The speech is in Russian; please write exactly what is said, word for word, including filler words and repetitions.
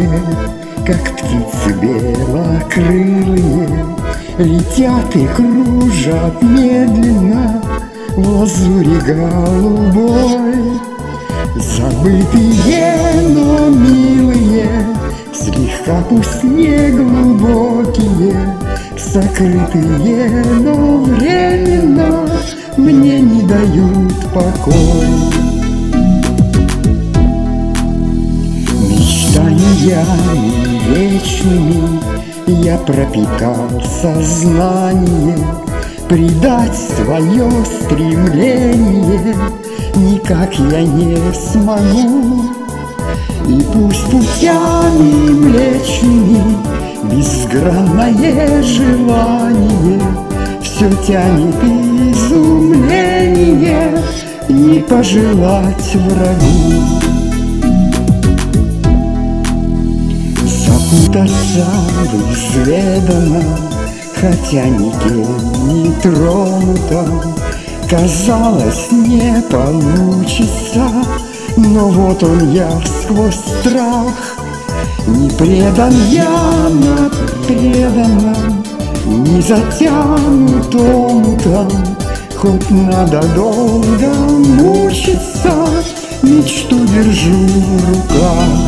как птицы белокрылые, летят и кружат медленно в лазури голубой. Забытые, но милые, слегка пусть не глубокие, сокрытые, но временно мне не дают покой. Мечтаниями вечными я пропитал сознание, предать свое стремление никак я не смогу. И пусть путями млечными безгранное желание все тянет изумление не пожелать врагу. Запутаться в изведанном, хотя никем не тронутом, казалось, не получится, но вот он я сквозь страх. Не предан я на преданном, не затянут омутом, хоть надо долго мучиться, мечту держу в руках.